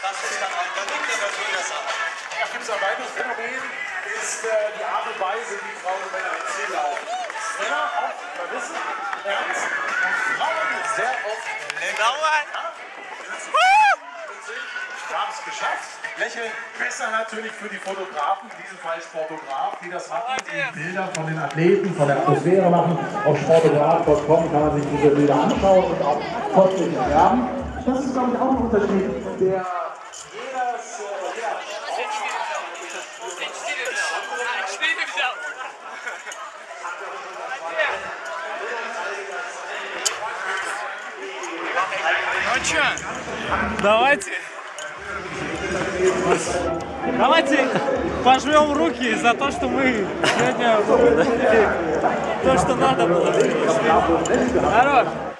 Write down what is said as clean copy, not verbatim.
Ja, gibt es ein weiteres Phänomen, ist die Art und Weise, wie Frauen und Männer ins Ziel laufen. Männer oft verwissen, ernst, und Frauen sehr oft lächeln. Wir haben es geschafft. Lächeln besser natürlich für die Fotografen, in diesem Fall Sportograf, die das machen, die Bilder von den Athleten, von der Atmosphäre machen. Auf sportograf.com kann man sich diese Bilder anschauen und auch kostenlos erwerben. Das ist, glaube ich, auch ein Unterschied, der Ну что, давайте пожмем руки за то, что мы сегодня выполнили то, что надо было. Хорош.